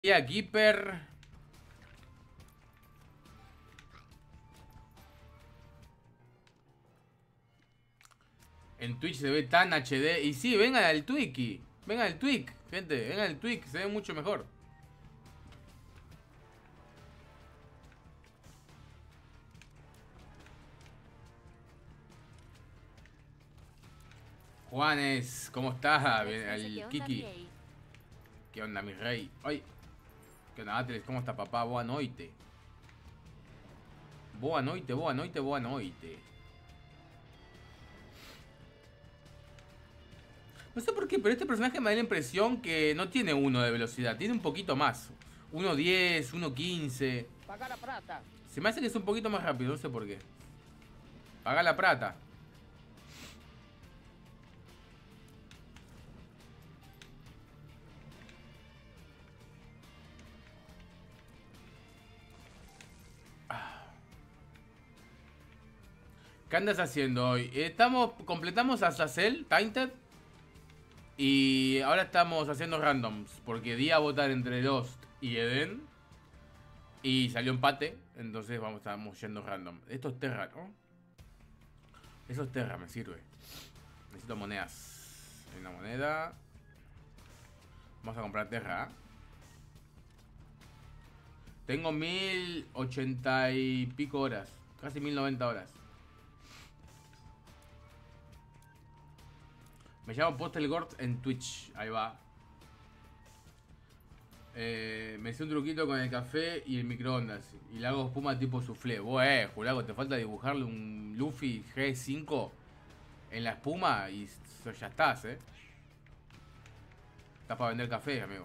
a Keeper. En Twitch se ve tan HD. Y sí, vengan al Twiki. Vengan al Twik, gente. Vengan al Twik. Se ve mucho mejor. Juanes, ¿cómo estás? Bien, al Kiki. ¿Qué onda, mi rey? Ay. ¿Qué onda, Atles? ¿Cómo está, papá? Boa noite. Boa noite, boa noite, boa noite. No sé por qué, pero este personaje me da la impresión que no tiene 1 de velocidad. Tiene un poquito más. 1.10, 1.15. Paga la plata. Se me hace que es un poquito más rápido, no sé por qué. Paga la plata. ¿Qué andas haciendo hoy? Completamos Azazel, Tainted. Y ahora estamos haciendo randoms. Porque di a votar entre Lost y Eden. Y salió empate. Entonces estamos yendo random. Esto es Terra, ¿no? Eso es Terra, me sirve. Necesito monedas. Hay una moneda. Vamos a comprar Terra. Tengo 1080 y pico horas. Casi 1090 horas. Me llamo Postelgort en Twitch. Ahí va. Me hice un truquito con el café y el microondas. Y le hago espuma tipo soufflé. Jurago, te falta dibujarle un Luffy G5 en la espuma y ya estás, Estás para vender café, amigo.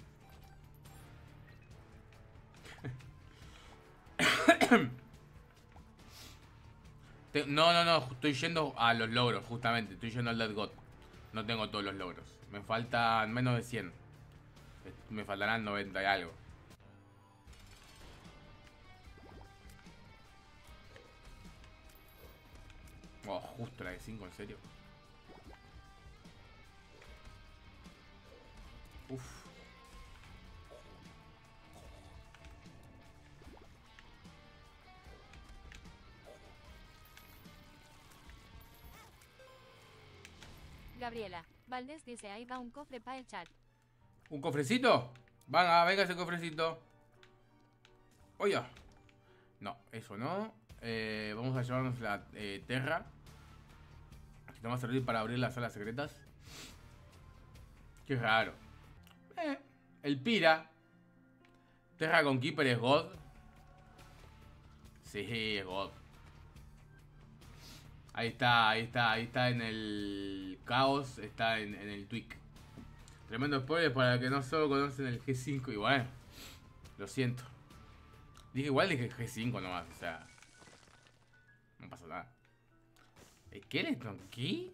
No, estoy yendo a los logros, justamente. Estoy yendo al Dead God. No tengo todos los logros. Me faltan menos de 100. Me faltarán 90 y algo. Oh, justo la de 5, en serio. Uf. Gabriela Valdés dice: ahí va un cofre para el chat. ¿Un cofrecito? Venga ese cofrecito. Oye. No, eso no. Vamos a llevarnos la Terra. Que nos va a servir para abrir las salas secretas. Qué raro. El Pira. Terra con Keeper es God. Sí, es God. Ahí está en el Caos, está en el Twik. Tremendo spoiler para los que no solo conocen el G5 y bueno, lo siento. Dije G5 nomás, o sea, no pasa nada. ¿Skeleton Key?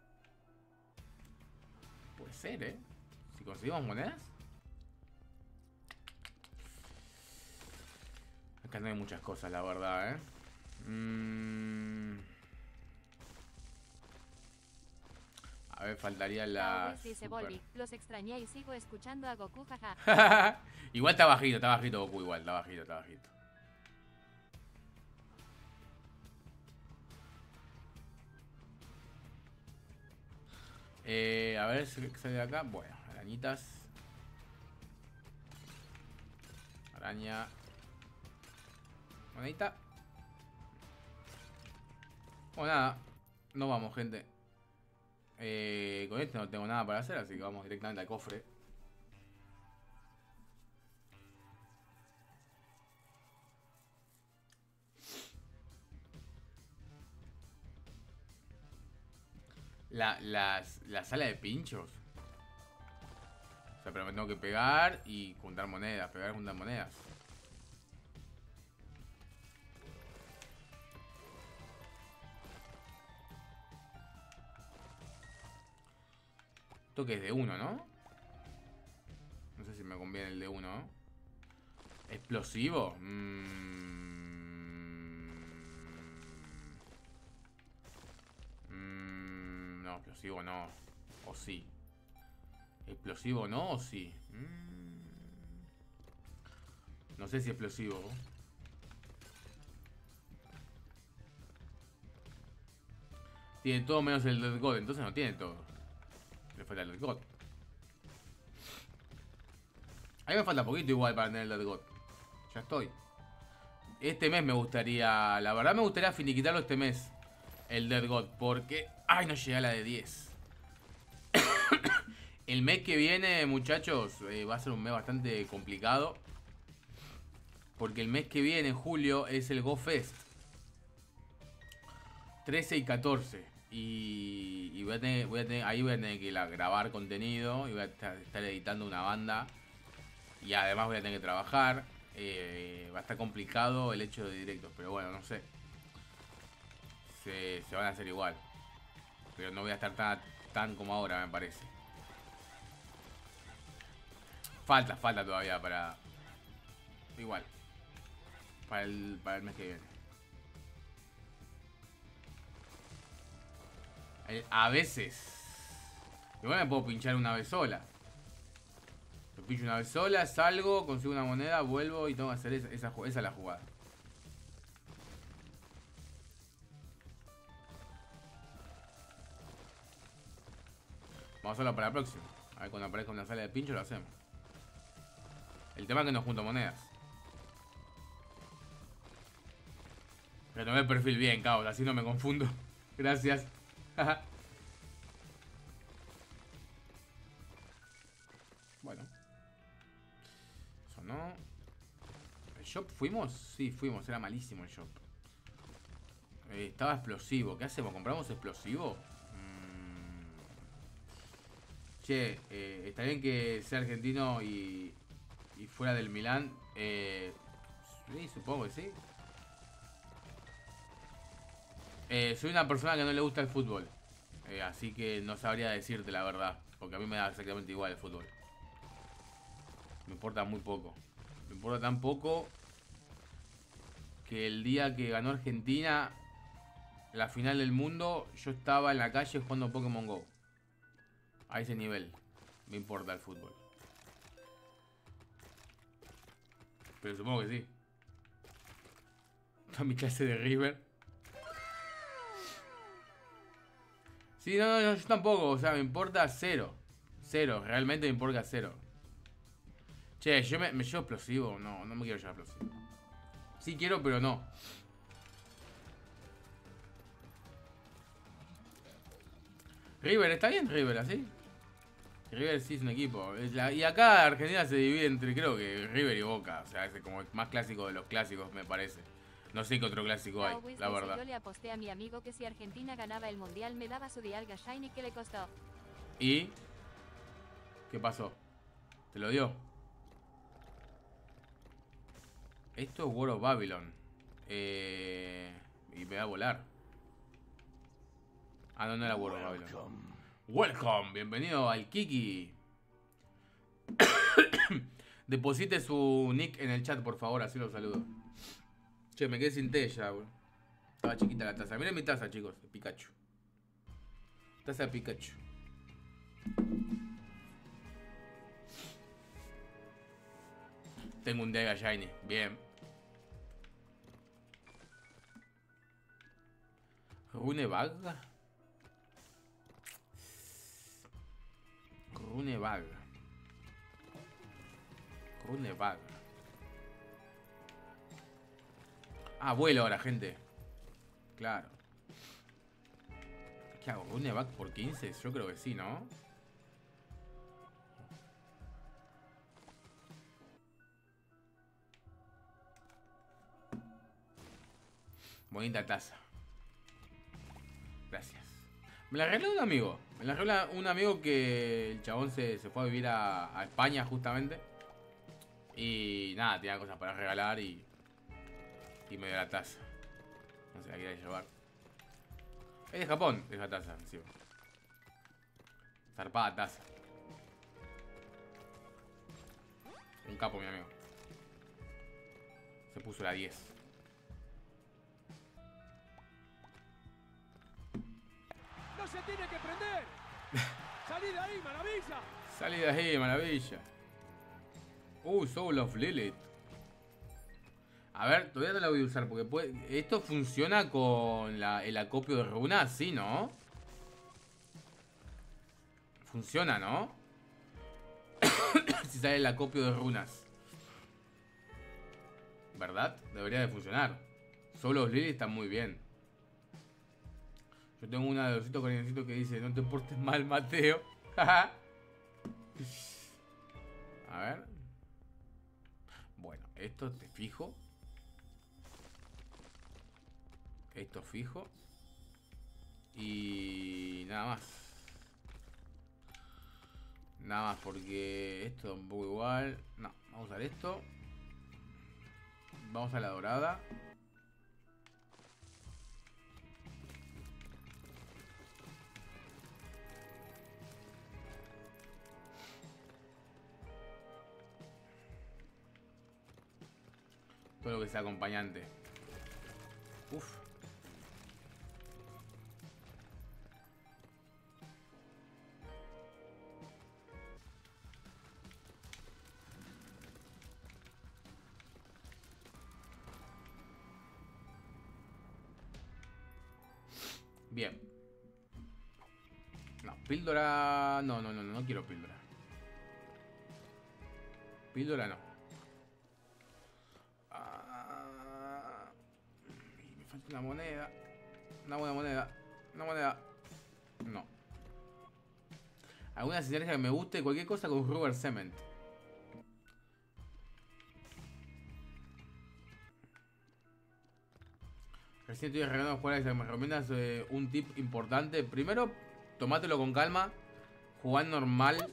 Puede ser, si conseguimos monedas. Acá no hay muchas cosas, la verdad, A ver, faltaría las... Dice Volvi, los extrañé y sigo escuchando a Goku, jaja. Igual está bajito Goku, igual, está bajito. A ver si sale de acá. Bueno, arañitas. Araña. Monedita. Bueno, nada. No vamos, gente. Con este no tengo nada para hacer, así que vamos directamente al cofre. La sala de pinchos. O sea, pero me tengo que pegar y juntar monedas. Pegar y juntar monedas. Esto que es de 1, ¿no? No sé si me conviene el de 1. ¿Explosivo? No, explosivo no. O sí. ¿Explosivo no o sí? No sé si explosivo. Tiene todo menos el Death God, entonces no tiene todo. Le falta el Death God. A mí me falta poquito igual para tener el Death God. Ya estoy. Este mes me gustaría... La verdad me gustaría finiquitarlo este mes. El Death God. Porque... Ay, no llegué a la de 10. El mes que viene, muchachos, va a ser un mes bastante complicado. Porque el mes que viene, en julio, es el Go Fest. 13 y 14. Y ahí voy a tener que grabar contenido. Y voy a estar editando una banda. Y además voy a tener que trabajar. Va a estar complicado el hecho de directos. Pero bueno, no sé. Se van a hacer igual. Pero no voy a estar tan como ahora, me parece. Falta todavía para... Igual. Para el mes que viene. A veces. Igual me puedo pinchar una vez sola. Me pincho una vez sola, salgo, consigo una moneda, vuelvo y tengo que hacer esa es la jugada. Vamos a hacerlo para la próxima. A ver, cuando aparezca una sala de pincho lo hacemos. El tema es que no junto monedas. Retomé el perfil bien, caos, así no me confundo. Gracias. Bueno. Eso no. ¿El shop fuimos? Sí, fuimos. Era malísimo el shop. Estaba explosivo. ¿Qué hacemos? ¿Compramos explosivo? Che, está bien que sea argentino y fuera del Milán. Sí, supongo que sí. Soy una persona que no le gusta el fútbol. Así que no sabría decirte la verdad. Porque a mí me da exactamente igual el fútbol. Me importa muy poco. Me importa tan poco que el día que ganó Argentina la final del mundo, yo estaba en la calle jugando Pokémon GO. A ese nivel me importa el fútbol. Pero supongo que sí. Toda mi clase de River. Sí, no, yo tampoco. O sea, me importa cero. Cero, realmente me importa cero. Che, yo me llevo explosivo. No me quiero llevar explosivo. Sí quiero, pero no. River, ¿está bien River así? River sí es un equipo. Y acá Argentina se divide entre, creo que River y Boca. O sea, es como el más clásico de los clásicos, me parece. No sé qué otro clásico hay, la verdad. Yo le aposté a mi amigo que si Argentina ganaba el mundial me daba su Dialga Shiny que le costó. ¿Y? ¿Qué pasó? ¿Te lo dio? Esto es World of Babylon. Y me va a volar. Ah, no era World of Babylon. Welcome, bienvenido al Kiki. Deposite su nick en el chat, por favor, así lo saludo. Che, me quedé sin té ya, bro. Estaba chiquita la taza. Miren mi taza, chicos, de Pikachu. Taza de Pikachu. Tengo un Dega Shiny, bien. Runebag. Runebag. Runebag. Ah, vuelo ahora, gente. Claro. ¿Qué hago? ¿Runebag por 15? Yo creo que sí, ¿no? Bonita taza. Gracias. Me la regaló un amigo. Me la regaló un amigo que el chabón se fue a vivir a España justamente. Y nada, tenía cosas para regalar y me dio la taza. No se la quería llevar. Es de Japón esa taza, encima. Zarpada taza. Un capo, mi amigo. Se puso la 10. ¡No se tiene que prender! ¡Salí de ahí, maravilla! Salí de ahí, maravilla. Soul of Lilith. A ver, todavía no la voy a usar porque esto funciona con el acopio de runas, sí, ¿no? Funciona, ¿no? Si sale el acopio de runas. ¿Verdad? Debería de funcionar. Solo los lilies están muy bien. Yo tengo una de Osito Cariñosito que dice: no te portes mal, Mateo. A ver. Bueno, esto te fijo. Esto fijo. Y nada más. Nada más porque esto es un poco igual. No, vamos a usar esto. Vamos a la dorada. Todo lo que sea acompañante. Uf. Bien. No, píldora... No quiero píldora. Píldora no. Me falta una moneda. Una buena moneda. Una moneda. No. Alguna sinergia que me guste. Cualquier cosa con Rubber Cement. Recién estoy arreglando jugar que me recomiendas un tip importante. Primero, tomátelo con calma. Jugar normal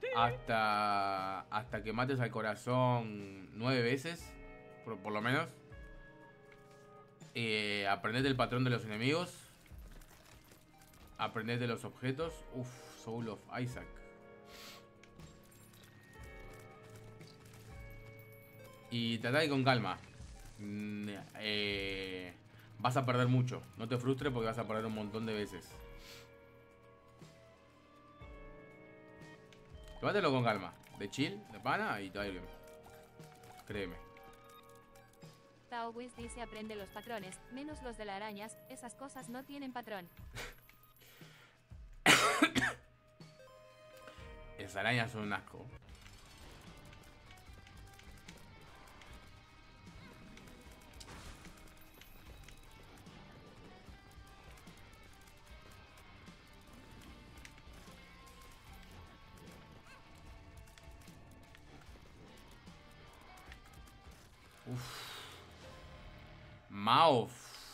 hasta que mates al corazón 9 veces. Por lo menos. Aprendete el patrón de los enemigos. Aprendete los objetos. Uff, Soul of Isaac. Y tratar con calma. Vas a perder mucho. No te frustres porque vas a perder un montón de veces. Tómatelo con calma. De chill, de pana y te va a ir bien. Créeme. Taowiz dice: aprende los patrones, menos los de las arañas. Esas cosas no tienen patrón. Esas arañas son un asco. Mao.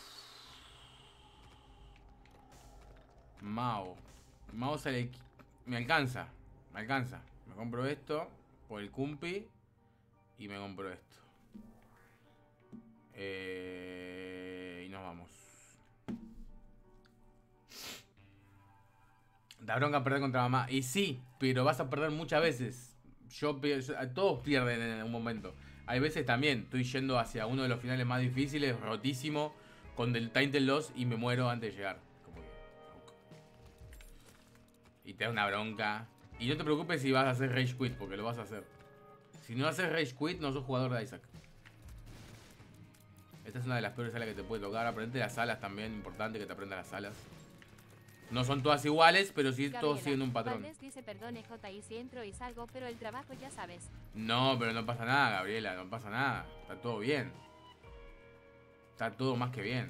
Mao sale. Me alcanza. Me alcanza. Me compro esto por el Cumpi. Y me compro esto. Y nos vamos. Da bronca perder contra mamá. Y sí, pero vas a perder muchas veces. Todos pierden en algún momento. Hay veces también, estoy yendo hacia uno de los finales más difíciles, rotísimo, con el Tainted Loss y me muero antes de llegar. Como que... Y te da una bronca. Y no te preocupes si vas a hacer Rage Quit, porque lo vas a hacer. Si no haces Rage Quit, no sos jugador de Isaac. Esta es una de las peores salas que te puede tocar. Aprendete las salas también, importante que te aprendas las salas. No son todas iguales, pero sí Gabriela, todos siguen un patrón. Valdés dice: perdone JI si entro y salgo, pero el trabajo ya sabes. No, pero no pasa nada, Gabriela, no pasa nada. Está todo bien. Está todo más que bien.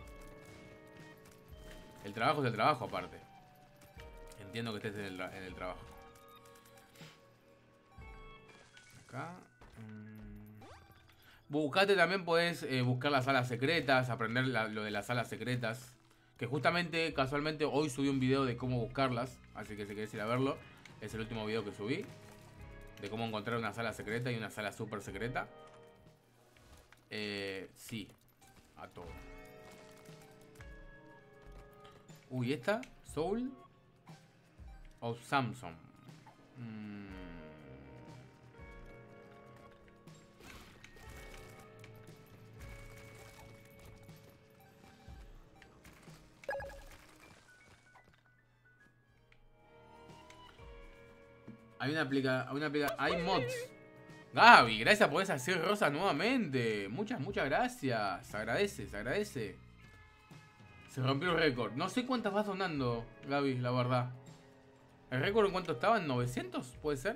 El trabajo es el trabajo, aparte. Entiendo que estés en el trabajo. Acá. Buscate también, podés buscar las salas secretas, aprender lo de las salas secretas. Que justamente, casualmente, hoy subí un video de cómo buscarlas. Así que si querés ir a verlo, es el último video que subí. De cómo encontrar una sala secreta y una sala super secreta. Sí. A todo. Uy, esta. Soul of Samson. Hay una hay mods. Gaby, gracias por esa hacer rosa nuevamente. Muchas gracias. Se agradece, se agradece. Se rompió el récord. No sé cuántas vas donando, Gaby, la verdad. ¿El récord en cuánto estaba? ¿En 900? ¿Puede ser?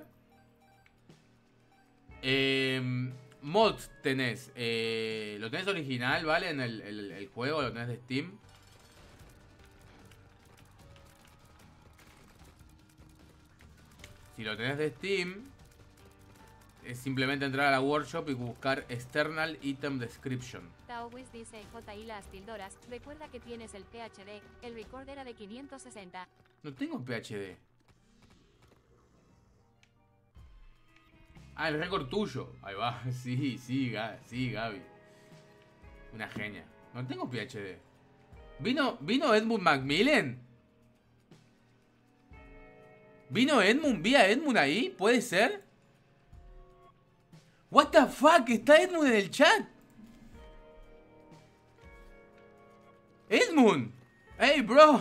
Mods tenés. Lo tenés original, ¿vale? En el juego, lo tenés de Steam. Si lo tenés de Steam, es simplemente entrar a la workshop y buscar External Item Description. Taowiz dice J.I. las tildoras. Recuerda que tienes el PhD. El record era de 560. No tengo PhD. Ah, el récord tuyo. Ahí va. Sí, Gaby. Una genia. No tengo PhD. ¿Vino Edmund Macmillan? ¿Vino Edmund? ¿Vi a Edmund ahí? ¿Puede ser? What the fuck? Está Edmund en el chat. Edmund. Hey, bro.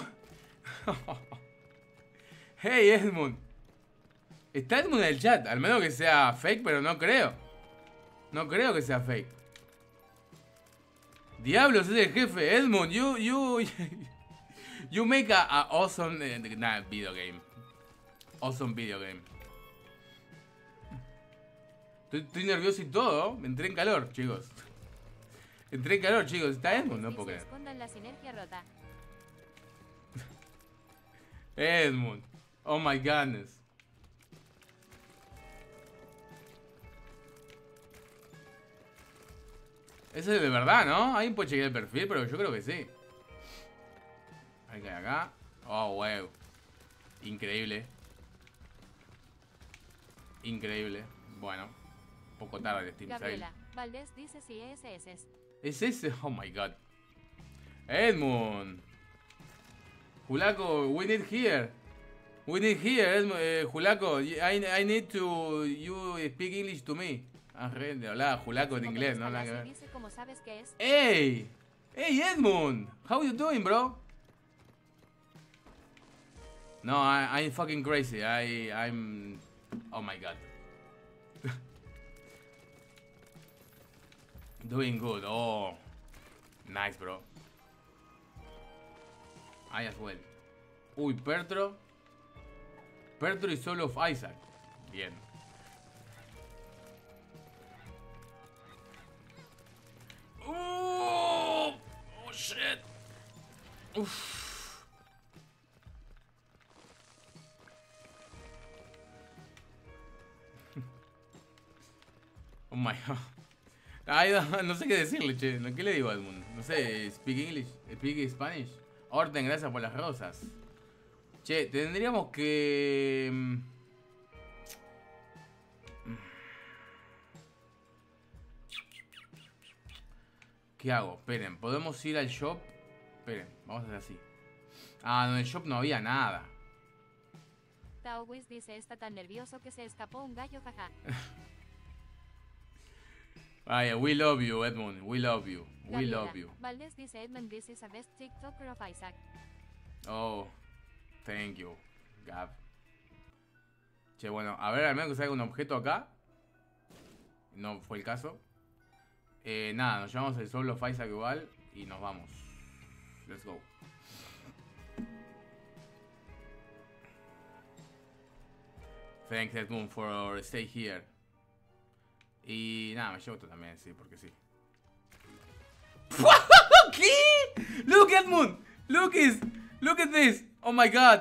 Hey, Edmund. Está Edmund en el chat. Al menos que sea fake, pero no creo. No creo que sea fake. Diablos, es el jefe. Edmund, you make a awesome video game. Awesome video game. Estoy nervioso y todo. Me entré en calor, chicos. Entré en calor, chicos. ¿Está Edmund? No puedo creer. Escondan la sinergia rota. Edmund. Oh my goodness. Ese es de verdad, ¿no? Alguien puede chequear el perfil, pero yo creo que sí. Ahí cae acá. Oh, wow. Increíble. Increíble. Bueno. Un poco tarde, Steam Sale. Gabriela Valdés dice si es ese. ¿Es ese? Oh my god. Edmund. Julaco, we need here. We need here, Edmund, Julaco. I need to you speak English to me. Ah, de hablar Julaco en inglés, ¿no? Nada que ver. Dice cómo sabes que es. Hey. Hey, Edmund. How you doing, bro? No, I'm fucking crazy. I'm... Oh my god. Doing good. Oh. Nice, bro. I as well. Uy, Pertro. Pertro y Soul of Isaac. Bien. Oh, shit. Uf. Oh my god. Ay, no sé qué decirle, che. ¿Qué le digo a Edmund? No sé, speak English, speak Spanish. Orten, gracias por las rosas. Che, tendríamos que... ¿Qué hago? Esperen, ¿podemos ir al shop? Esperen, vamos a hacer así. Ah, no, en el shop no había nada. Taowiz dice está tan nervioso que se escapó un gallo, jaja. Vaya, we love you, Edmund. We love you. We Gabriela love you. Valdés dice Edmund this is a best TikToker of Isaac. Oh, thank you, Gab. Che, bueno, a ver, al menos que salga un objeto acá. No fue el caso. Nada, nos llevamos el Soul of Isaac igual y nos vamos. Let's go. Thanks, Edmund, for stay here. Y nada, me llevo esto también, sí, porque sí. ¿Qué? Look, Edmund. Look at this. Oh my god.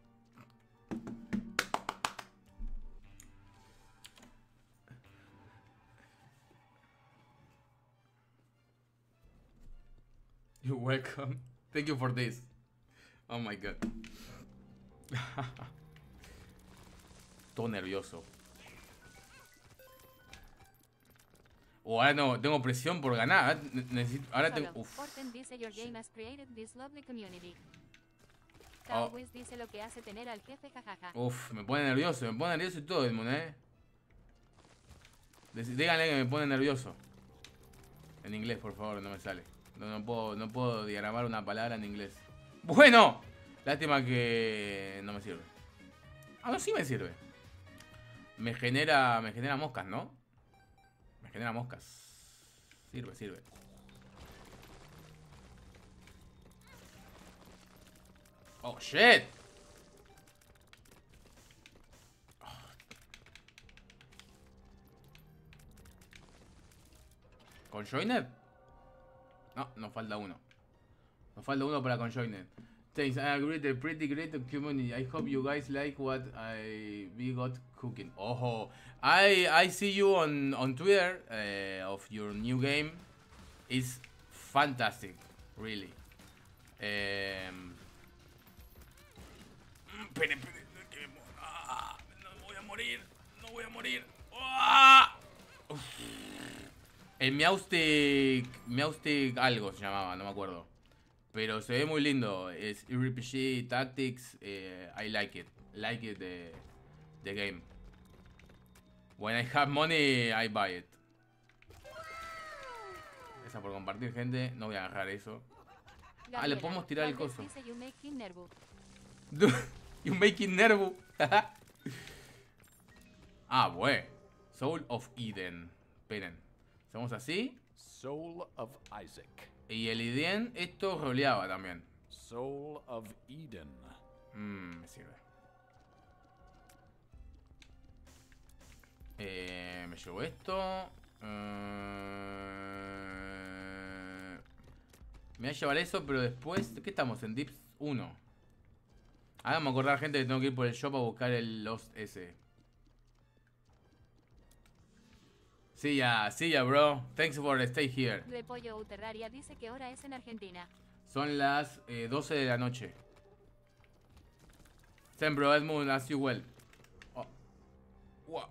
You're welcome. Thank you for this. Oh my god. Todo nervioso. O ahora no, tengo presión por ganar. Necesito, ahora tengo. Uf. Orten dice your game has created this lovely community. Taowiz dice lo que hace tener al jefe, jajaja. Uf, me pone nervioso y todo, Edmund, Díganle que me pone nervioso. En inglés, por favor, no me sale. No puedo diagramar una palabra en inglés. Bueno, lástima que no me sirve. Ah, no, sí me sirve. Me genera moscas, ¿no? Genera moscas. Sirve, sirve. Oh, shit. ¿Conjoined? No, nos falta uno. Nos falta uno para Conjoined. Thanks, I agree, the pretty great community. I hope you guys like what we got cooking. Oh, I see you on Twitter of your new game. It's fantastic, really. Espere, no voy a morir, no voy a morir. El Meowstick algo se llamaba, no me acuerdo. Pero se ve muy lindo. Es RPG Tactics. I like it. Like it the game. When I have money, I buy it. Esa por compartir, gente. No voy a agarrar eso. Gabriela, le podemos tirar el coso. Dice, you making nervo. You making nervo. Bueno. Soul of Eden. Esperen. Hacemos así. Soul of Isaac. Y el Eden, esto roleaba también. Soul of Eden. Me sirve. Me llevo esto. Me voy a llevar eso, pero después... ¿Qué estamos? En Dips 1. Ahora me acordar, gente, que tengo que ir por el shop a buscar el Lost S. Sí ya, bro. Thanks for stay here. Repollo Terraria dice que hora es en Argentina. Son las 12 de la noche. Same, bro, Edmund, as you well. Oh. Wow.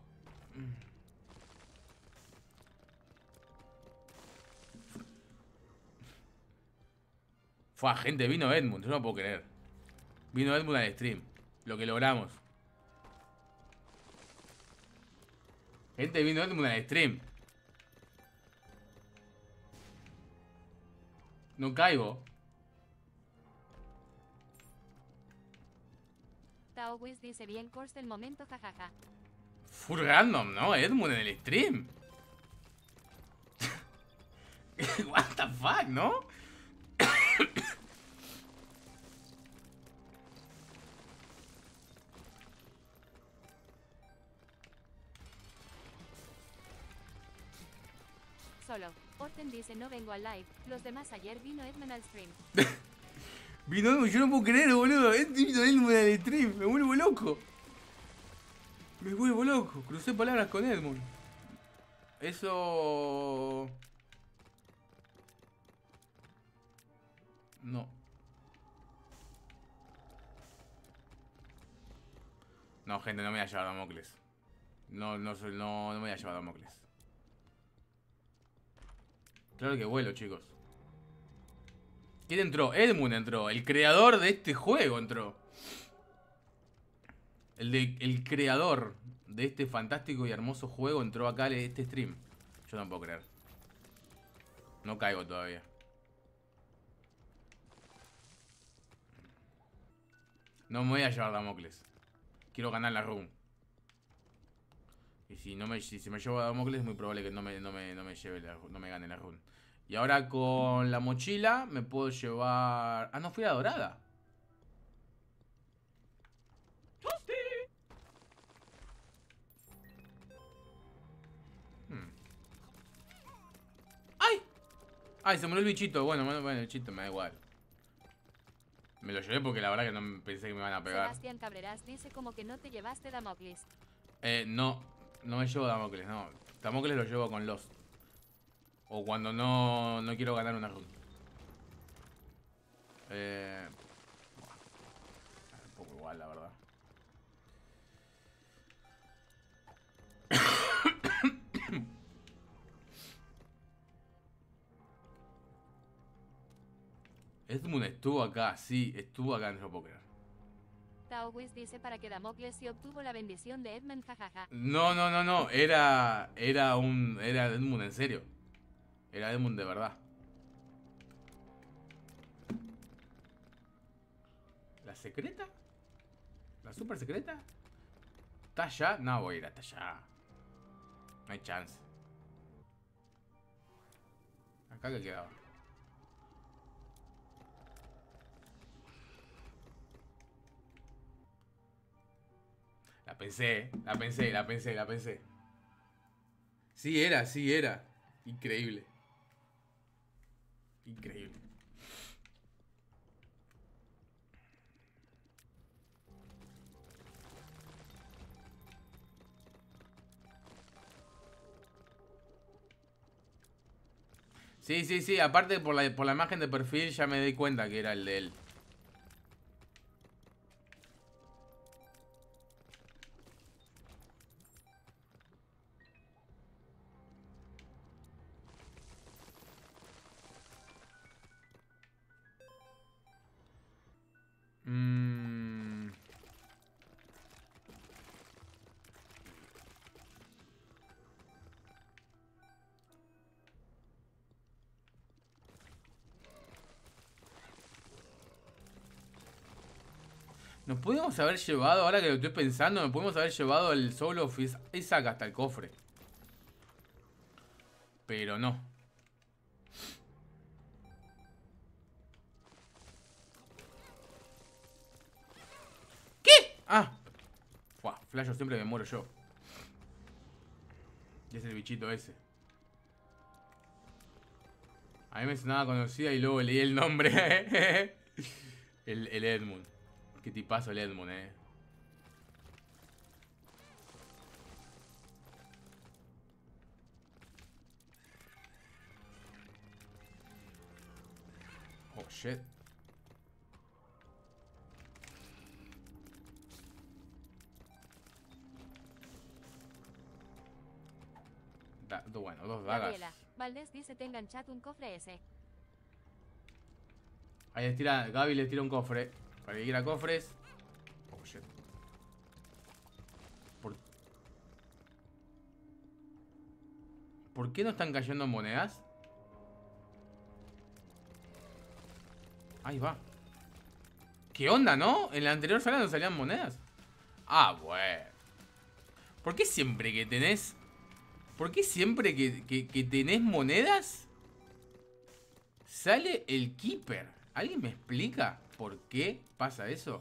Fua, gente, vino Edmund, yo no puedo creer. Vino Edmund al stream. Lo que logramos. Gente, vino Edmund al stream. No caigo. Taowiz dice bien course del momento, jajaja. Full random, ¿no? Edmund en el stream. What the fuck, ¿no? Solo. Orten dice no vengo al live. Los demás ayer vino Edmund al stream. Vino Edmund, yo no puedo creer, boludo. Vino Edmund al stream, me vuelvo loco. Me vuelvo loco. Crucé palabras con Edmund. Eso... No. No, gente, no me voy a llevar a Damocles. No me voy a llevar a Damocles. Claro que vuelo, chicos. ¿Quién entró? Edmund entró. El creador de este juego entró. El creador de este fantástico y hermoso juego entró acá en este stream. Yo no puedo creer. No caigo todavía. No me voy a llevar Damocles. Quiero ganar la run. Y si me llevo a Damocles es muy probable que no me lleve no me gane la run. Y ahora con la mochila me puedo llevar... Ah, no, fui a la dorada. ¡Ay! ¡Ay, se murió el bichito! Bueno, el bichito me da igual. Me lo llevé porque la verdad que no pensé que me iban a pegar. Sebastián Cabreras dice como que no te llevaste Damocles. No me llevo Damocles, no. Damocles lo llevo con Lost. O cuando no quiero ganar una run. Un poco igual, la verdad. Edmund estuvo acá, sí, estuvo acá en el póker. Taowiz dice para que Damocles sí obtuvo la bendición de Edmund, jajaja. No. Era Edmund en serio. Era Edmund de verdad. ¿La secreta? ¿La super secreta? ¿Está allá? No voy a ir hasta allá. No hay chance. ¿Acá qué quedaba? La pensé, la pensé, la pensé, la pensé. Sí era, sí era. Increíble. Increíble. Sí, sí, sí. Aparte por la imagen de perfil ya me di cuenta que era el de él. Mmm... Nos pudimos haber llevado, ahora que lo estoy pensando, nos pudimos haber llevado el Soul of Isaac hasta el cofre. Pero no. ¿Qué? Ah. Fua, flasho, siempre me muero yo. Y es el bichito ese. A mí me sonaba conocida y luego leí el nombre. el Edmund. Qué tipazo el Edmund, Oh, shit. Bueno, dos dagas. Gabriela, Valdés dice te enganchat un cofre ese. Ahí les tira, Gaby les tira un cofre. Para que quiera cofres. Oh, shit. ¿Por qué no están cayendo monedas? Ahí va. ¿Qué onda, no? En la anterior sala no salían monedas. Ah, bueno. ¿Por qué siempre que tenés... ¿Por qué siempre que tenés monedas sale el Keeper? ¿Alguien me explica por qué pasa eso?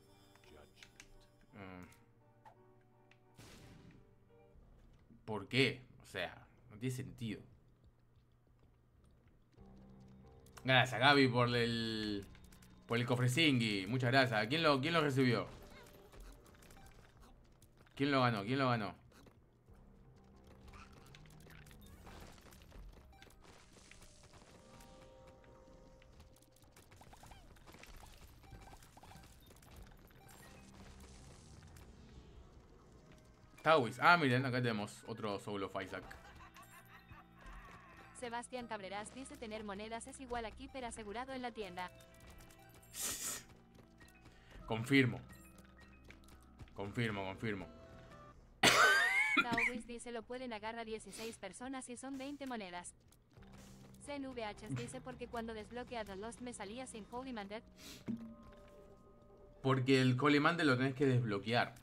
¿Por qué? O sea, no tiene sentido. Gracias, Gaby, por el cofrecingui. Muchas gracias. ¿Quién lo recibió? ¿Quién lo ganó? ¿Quién lo ganó? Tawis. Ah, miren, acá tenemos otro Soul of Isaac. Sebastián Cabreras dice tener monedas es igual a Keeper asegurado en la tienda. Confirmo. Confirmo, confirmo. Tawis dice lo pueden agarrar 16 personas y son 20 monedas. CNVH dice porque cuando desbloquea The Lost me salía sin Holy Mandate. Porque el Holy Mandate lo tenés que desbloquear.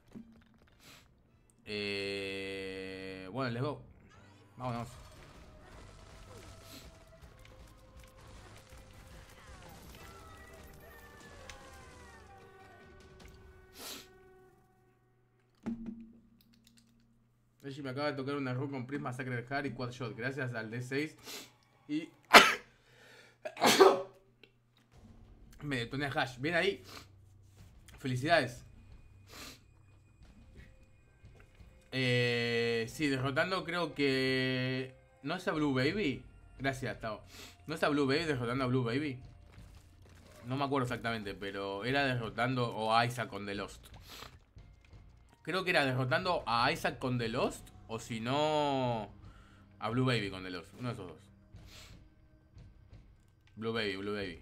Bueno, let's go. Vámonos. Reggie me acaba de tocar una run con Prisma Sacred Heart y Quad Shot. Gracias al D6. Y... me detoné a Hash. Bien ahí. Felicidades. Sí, derrotando creo que... ¿No es a Blue Baby? Gracias, Tao. ¿No es a Blue Baby derrotando a Blue Baby? No me acuerdo exactamente, pero era derrotando o a Isaac con The Lost. Creo que era derrotando a Isaac con The Lost, o si no, a Blue Baby con The Lost. Uno de esos dos. Blue Baby, Blue Baby.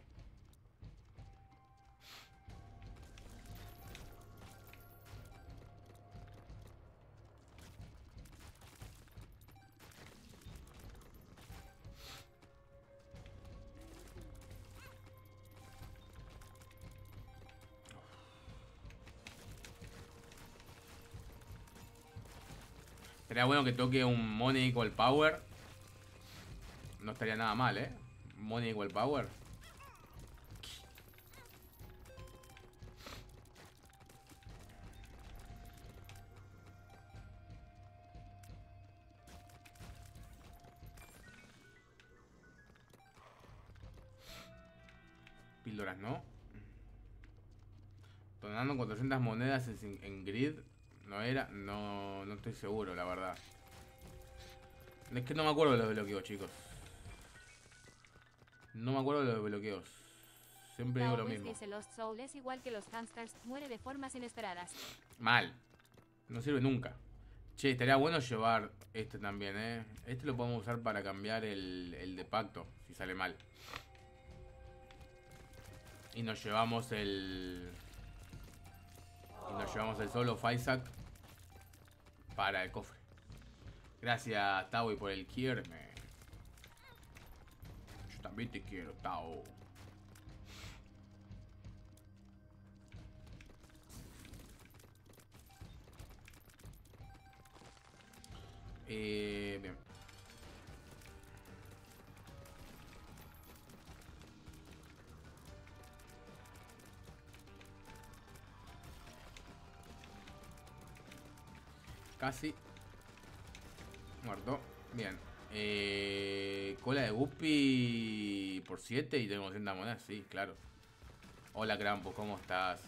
Sería bueno que toque un Money Equal Power. No estaría nada mal, Money igual power. Píldoras, ¿no? Donando 400 monedas en grid. No era. No estoy seguro, la verdad. Es que no me acuerdo de los bloqueos, chicos. No me acuerdo de los bloqueos. Siempre digo lo Taoist mismo. dice Lost Soul es igual que los hamsters, muere de formas inesperadas. Mal. No sirve nunca. Che, estaría bueno llevar este también, Este lo podemos usar para cambiar el de pacto, si sale mal. Y nos llevamos el... Y nos llevamos el solo Isaac para el cofre. Gracias, Taui, por el quierme. Yo también te quiero, Tao. Bien. Casi. Muerto. Bien. Cola de Guppy por 7 y tengo 200 monedas. Sí, claro. Hola, Krampus, ¿cómo estás?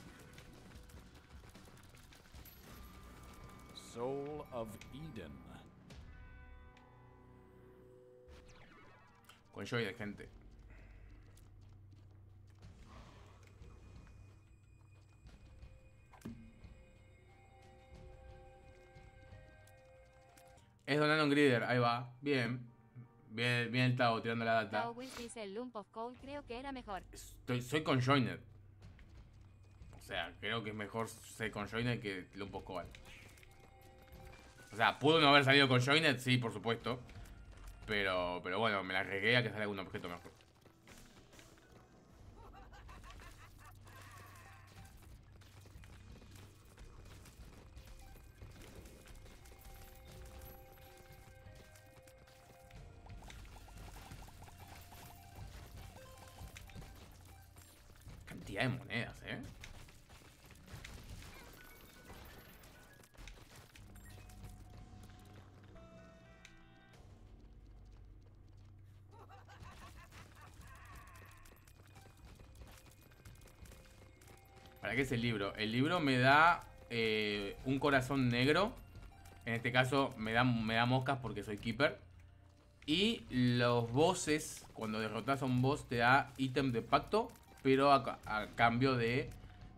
Soul of Eden. Con joy de gente. Es donando un grider, ahí va. Bien. Bien el Tao tirando la data. Taoist dice el Lump of Coal creo que era mejor. Soy conjoined. O sea, creo que es mejor ser conjoined que Lump of Coal. O sea, pudo no haber salido conjoined, sí, por supuesto. Pero bueno, me la arriesgué a que salga algún objeto mejor. Cantidad de monedas, ¿Para qué es el libro? El libro me da un corazón negro. En este caso me da moscas porque soy keeper. Y los bosses, cuando derrotas a un boss, te da ítem de pacto, pero a cambio de...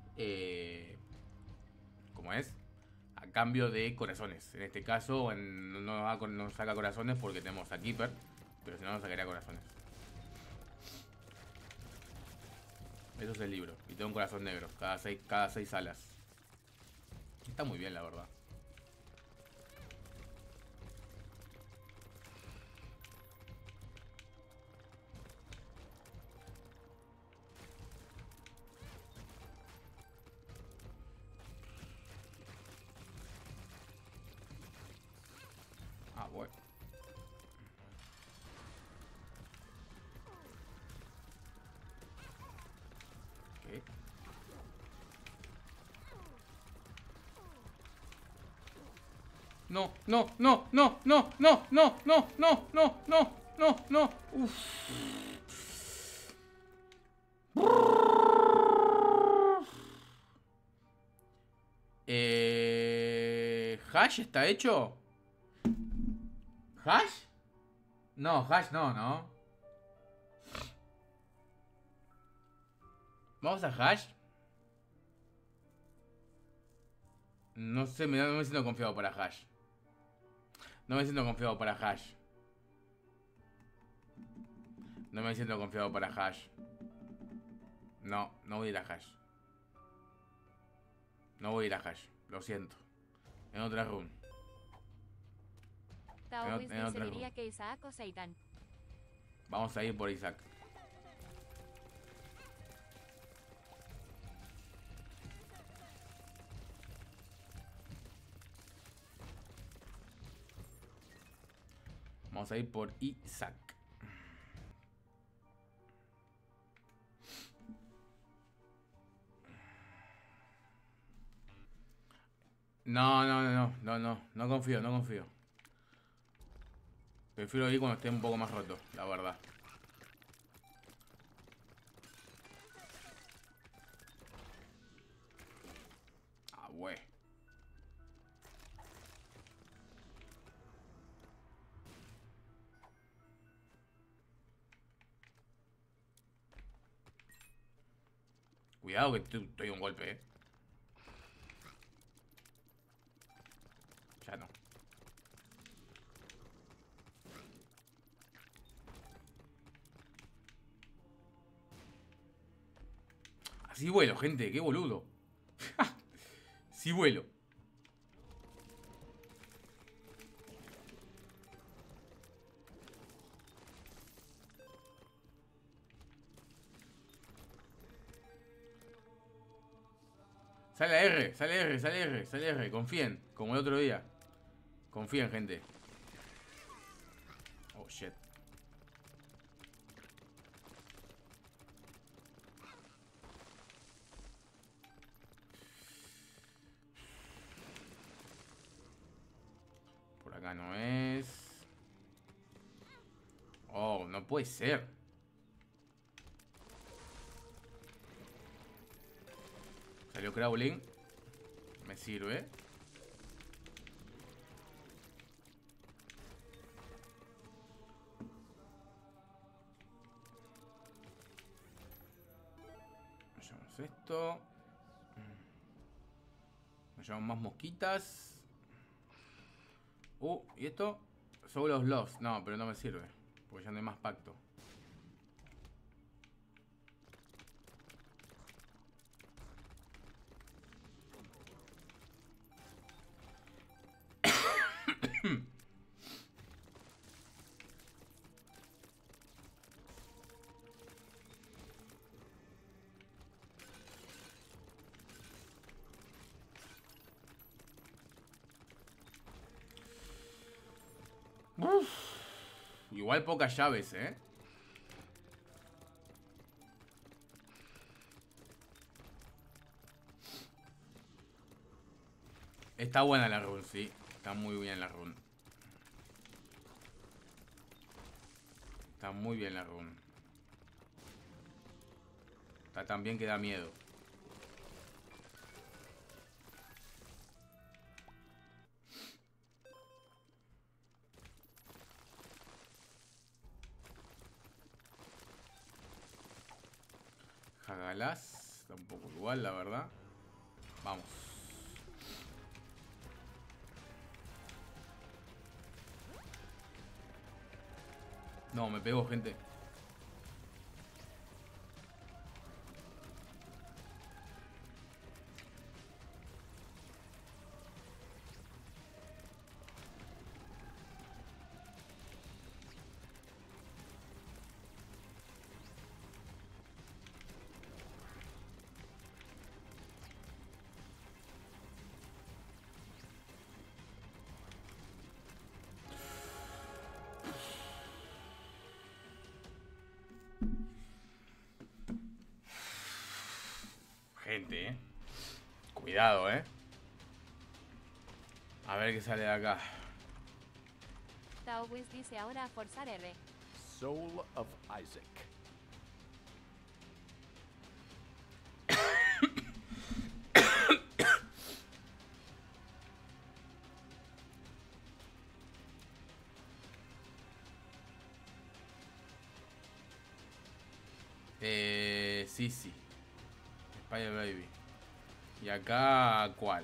¿cómo es? A cambio de corazones. En este caso no saca corazones porque tenemos a keeper, pero si no, no sacaría corazones. Eso es el libro. Y tengo un corazón negro. Cada 6 alas. Está muy bien, la verdad. Ah, bueno. Ok. No, no, no, no, no, no, no, no, no, no, no, no, no. Uf. ¿Hash está hecho? ¿Hash? No, hash no, ¿no? Vamos a hash. No sé, no me siento confiado para hash. No me siento confiado para hash. No me siento confiado para hash. No voy a ir a hash. No voy a ir a hash. Lo siento. En otra room. Taoist en otra diría room. que Isaac o Seitan. Vamos a ir por Isaac. Vamos a ir por Isaac. No confío, no confío. Prefiero ir cuando esté un poco más roto, la verdad. Ah, güey. Cuidado que estoy un golpe, Ya no. Así vuelo, gente, qué boludo. Sí vuelo. Sale R, sale R, sale R, sale R. Confíen, como el otro día. Confíen, gente. Oh, shit. Por acá no es. Oh, no puede ser. Salió Crawling. Me sirve. Llevamos esto. Nos llevamos más mosquitas. ¿Y esto? Soul of Lost. No, pero no me sirve. Porque ya no hay más pacto. Uf. Igual pocas llaves, ¿eh? Está buena la run, sí. Está muy bien la run. Está muy bien la run. Está tan bien que da miedo. Jagalas. Está un poco igual, la verdad. Vamos. No, me pegó, gente. Gente, cuidado, a ver qué sale de acá. Taowis dice ahora a forzar R. Soul of Isaac. Sí. Spider Baby. Y acá, ¿cuál?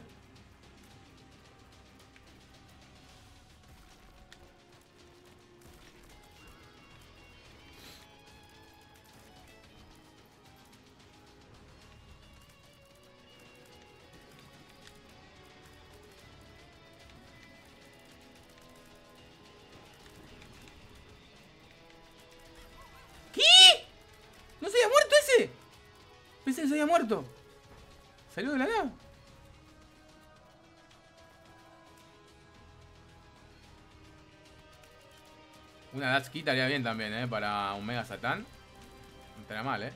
¿Qué? ¿No se había muerto ese? Pensé que se había muerto. Salió de la nada. Una Dash Key estaría bien también, para un Mega Satán. No estaría mal,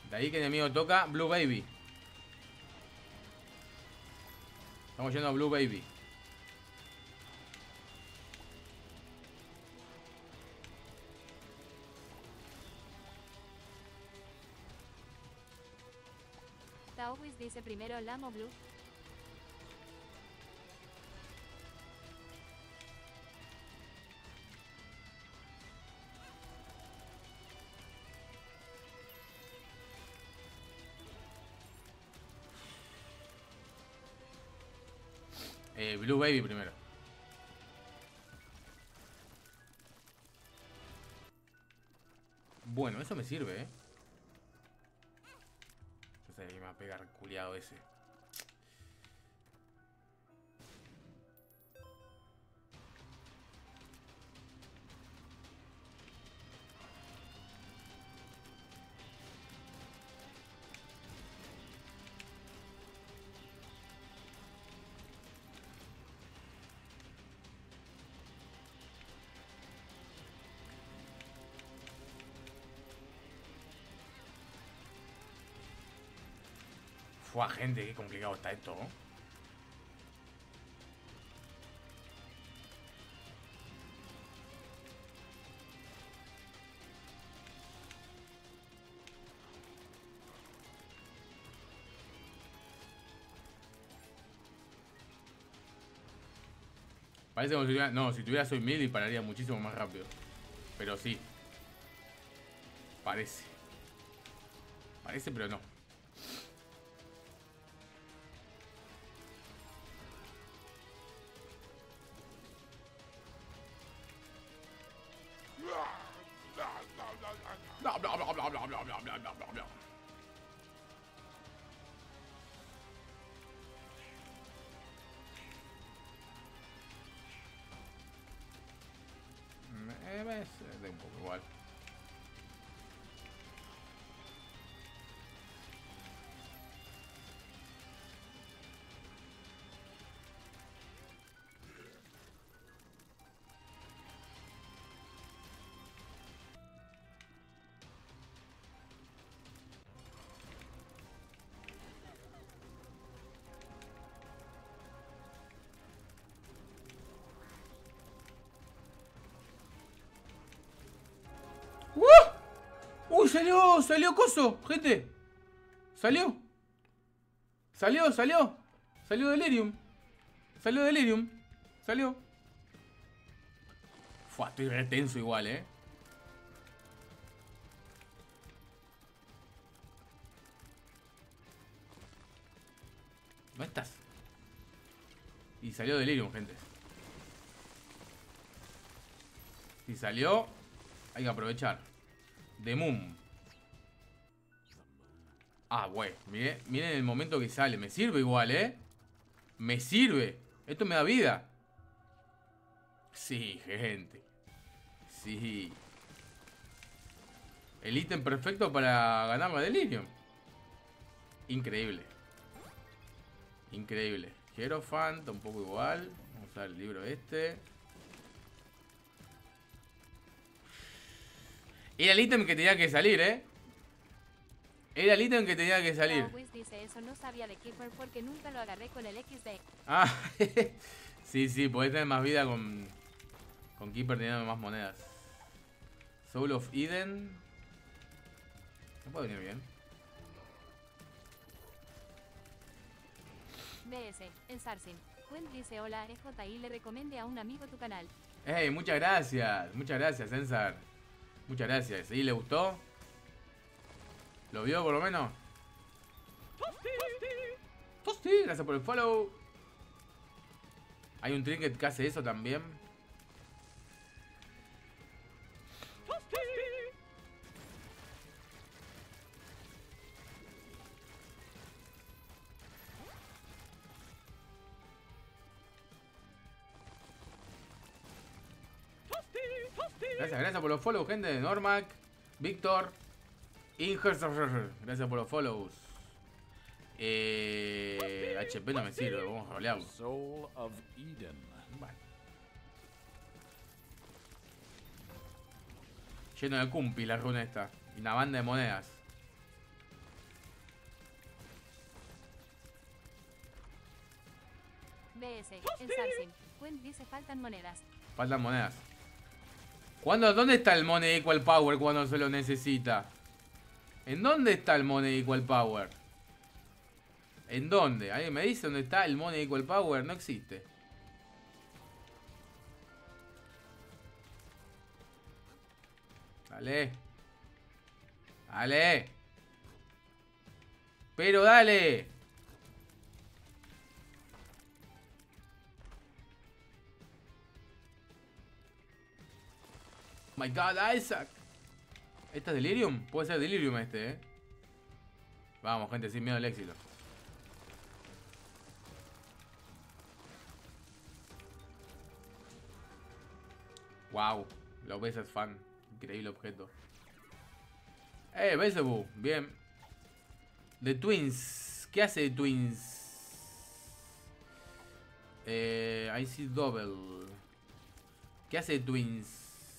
De ahí que el enemigo toca Blue Baby. Estamos yendo a Blue Baby. Taois dice primero Lamo Blue. Blue Baby primero. Bueno, eso me sirve, Yo sé que me va a pegar culiado ese. Fua, gente, qué complicado está esto, ¿no? Parece como si tuviera... No, si tuviera soy 1000 y pararía muchísimo más rápido. Pero sí. Parece. Parece, pero no. Bla, bla, bla, bla, bla, bla, bla, bla, bla, bla, bla. Me da un poco igual. ¡Uy, salió! ¡Salió coso! Gente. ¡Salió! ¡Salió, salió! ¡Salió Delirium! ¡Salió Delirium! ¡Salió! Fua, estoy re tenso igual, ¿Dónde estás? Y salió Delirium, gente. Si salió, hay que aprovechar. The Moon. Ah, güey. Miren el momento que sale. Me sirve igual, Me sirve. Esto me da vida. Sí, gente. Sí. El ítem perfecto para ganar la Delirium. Increíble. Increíble. Hierophant, un poco igual. Vamos a usar el libro este. Era el ítem que tenía que salir, Era el ítem que tenía que salir. Taois dice eso, no sabía de Keeper porque nunca lo agarré con el XD. Ah, sí, podés tener más vida con Keeper teniendo más monedas. Soul of Eden. No puede venir bien. BS, el Sarsin. Gwen dice hola EJI, le recomendé a un amigo tu canal. Hey, muchas gracias, Ensar. Muchas gracias. ¿Sí le gustó? ¿Lo vio por lo menos? Tosti, gracias por el follow. Hay un trinket que hace eso también. Gracias por los follows, gente. Normac, Víctor, Inger. Gracias por los follows. HP no me sirve, vamos a rolearlo. Soul of Eden. Bueno. Lleno de cumpi la runa esta. Y una banda de monedas. BS, el Sarsim. Quent dice faltan monedas. Faltan monedas. ¿Dónde está el Money Equal Power cuando se lo necesita? ¿En dónde está el Money Equal Power? ¿En dónde? ¿Alguien me dice dónde está el Money Equal Power? No existe. Dale. Dale. Pero dale. My God, Isaac. ¿Esta es Delirium? Puede ser Delirium este, Vamos, gente, sin miedo al éxito. Wow, lo ves es fan. Increíble objeto. Beelzebub, bien. The Twins. ¿Qué hace The Twins? I see double. ¿Qué hace The Twins?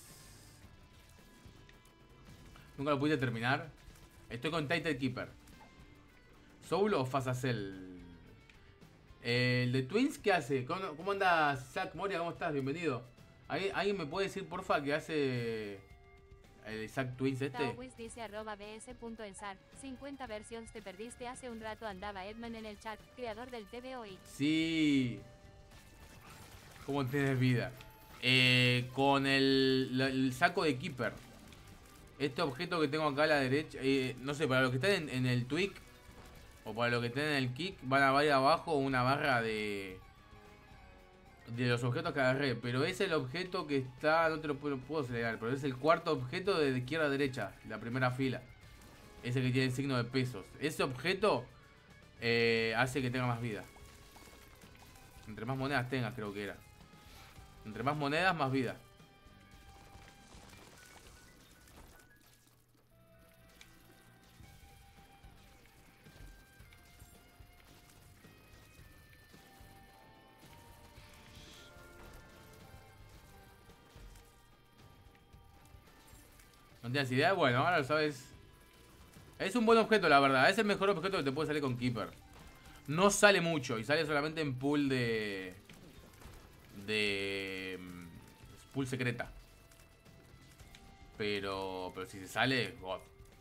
Nunca lo pude terminar. Estoy con Titan Keeper. Soul o Fasacel. El de Twins, ¿qué hace? ¿Cómo andas, Zack Moria? ¿Cómo estás? Bienvenido. ¿Alguien me puede decir, porfa, qué hace el Zack Twins este? Tawis dice @bs.ensar. 50 versions te perdiste hace un rato. Andaba Edman en el chat, creador del TVOI. Sí. ¿Cómo tienes vida? Con el saco de Keeper. Este objeto que tengo acá a la derecha, no sé, para los que están en el Tweak o para los que estén en el Kick, van a ver abajo una barra de los objetos que agarré. Pero es el objeto que está, no te lo puedo acelerar, pero es el cuarto objeto de izquierda a derecha, la primera fila. Ese que tiene el signo de pesos. Ese objeto hace que tenga más vida. Entre más monedas tengas, creo que era. Entre más monedas, más vida. ¿No tienes idea? Bueno, ahora lo sabes. Es un buen objeto, la verdad. Es el mejor objeto que te puede salir con Keeper. No sale mucho y sale solamente en pool de pool secreta. Pero si se sale, God.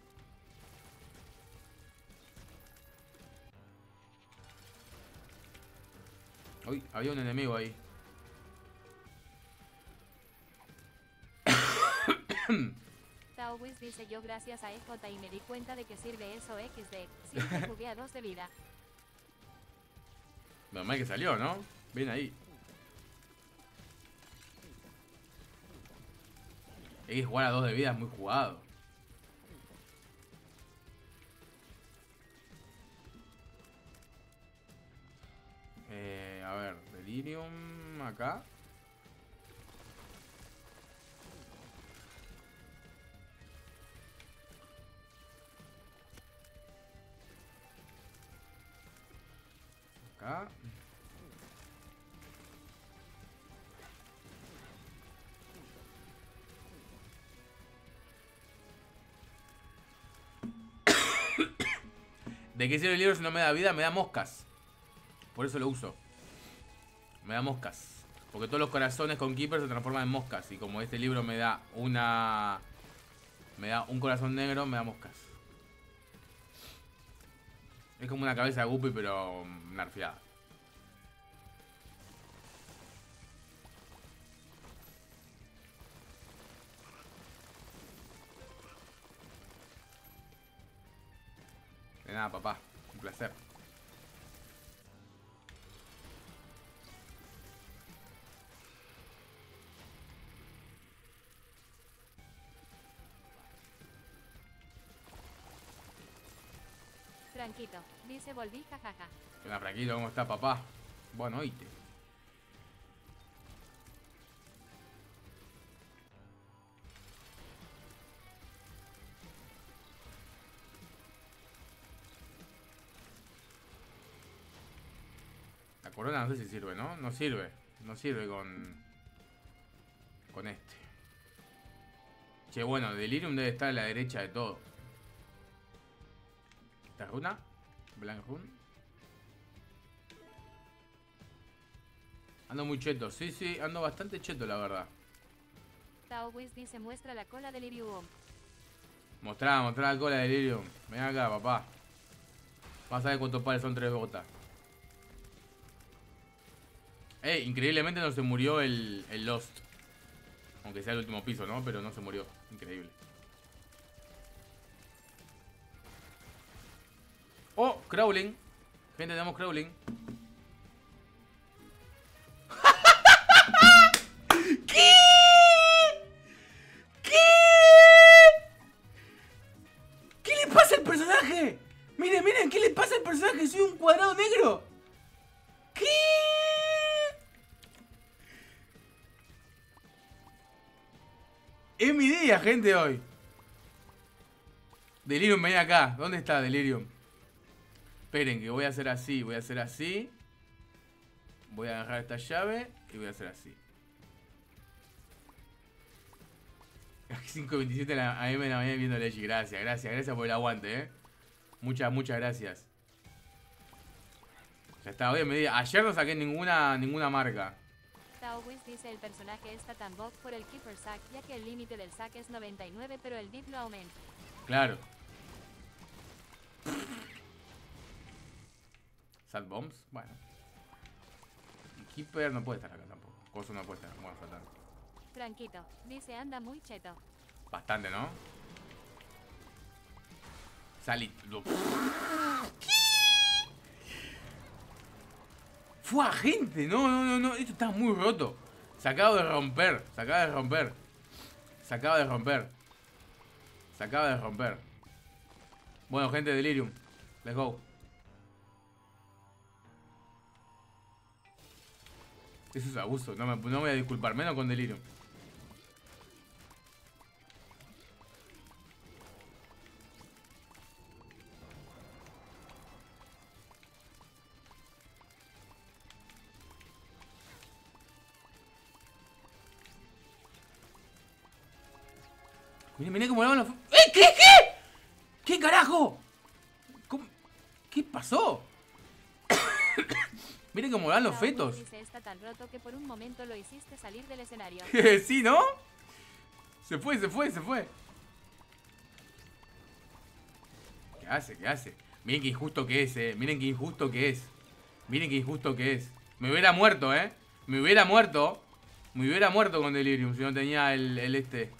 Uy, había un enemigo ahí. Tawis dice yo gracias a EJ y me di cuenta de que sirve eso XD. Siempre jugué a 2 de vida. Normal que salió, ¿no? Bien ahí. Es que jugar a 2 de vida es muy jugado. A ver, Delirium acá. Acá. ¿De qué sirve el libro si no me da vida? Me da moscas. Por eso lo uso. Me da moscas. Porque todos los corazones con Keeper se transforman en moscas. Y como este libro me da un corazón negro, me da moscas. Es como una cabeza de Guppy, pero nerfeada. De nada, papá. Un placer. Franquito, dice volví jajaja. Hola, Franquito, ¿cómo está, papá? Bueno, oíste. La corona no sé si sirve, ¿no? No sirve. No sirve con este. Che, bueno, Delirium debe estar a la derecha de todo. ¿Esta runa? Blank Rune. Ando muy cheto. Sí, sí, ando bastante cheto, la verdad. Taowiz dice muestra la cola del Irium. Mostrá la cola de Delirium. Ven acá, papá. Vas a ver cuántos pares son 3 botas. Increíblemente no se murió el Lost. Aunque sea el último piso, ¿no? Pero no se murió. Increíble. Oh, crawling. Gente, tenemos crawling. ¿Qué? ¿Qué? ¿Qué le pasa al personaje? Miren, miren, ¿qué le pasa al personaje? Soy un cuadrado negro. ¿Qué? Es mi día, gente, hoy. Delirium, ven acá. ¿Dónde está Delirium? Esperen, que voy a hacer así. Voy a hacer así. Voy a agarrar esta llave y voy a hacer así. 5:27 de la AM de la mañana viendo Leggy. Gracias, gracias, gracias por el aguante, Muchas, muchas gracias. Ya está, hoy es medida. Ayer no saqué ninguna marca. Taowiz dice el personaje está tan bug por el Keeper Sack, ya que el límite del sack es 99, pero el dip lo aumenta. Claro. Sad Bombs, bueno. Y Keeper no puede estar acá tampoco. Coso no puede estar, bueno, faltan. Franquito dice anda muy cheto. Bastante, ¿no? Salí. ¡Fua, gente! No, no, no, no. Esto está muy roto. Se acaba de romper. Se acaba de romper. Se acaba de romper. Se acaba de romper. Bueno, gente, Delirium. Let's go. Eso es abuso. No me voy a disculpar. Menos con Delirium. Miren, miren cómo volaban los... ¿Qué? ¿Qué carajo? ¿Cómo? ¿Qué pasó? Miren cómo volaban los fetos. Dice está tan roto que por un momento lo hiciste salir del escenario. Sí, ¿no? Se fue, se fue, se fue. ¿Qué hace? ¿Qué hace? Miren qué injusto que es, Miren qué injusto que es. Miren qué injusto que es. Me hubiera muerto, Me hubiera muerto. Me hubiera muerto con Delirium si no tenía el este.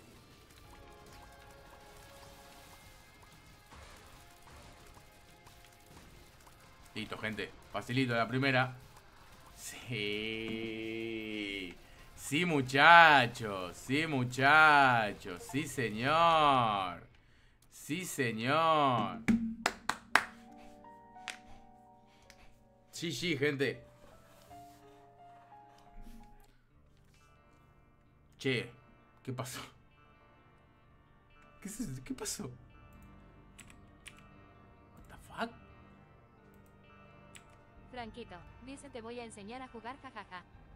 Listo, gente. Facilito la primera. Sí. Sí, muchachos. Sí, muchachos. Sí, señor. Sí, señor. Sí, sí, gente. Che, ¿qué pasó? ¿Qué es eso? ¿Qué pasó? What the fuck? Franquito dice te voy a enseñar a jugar jajaja.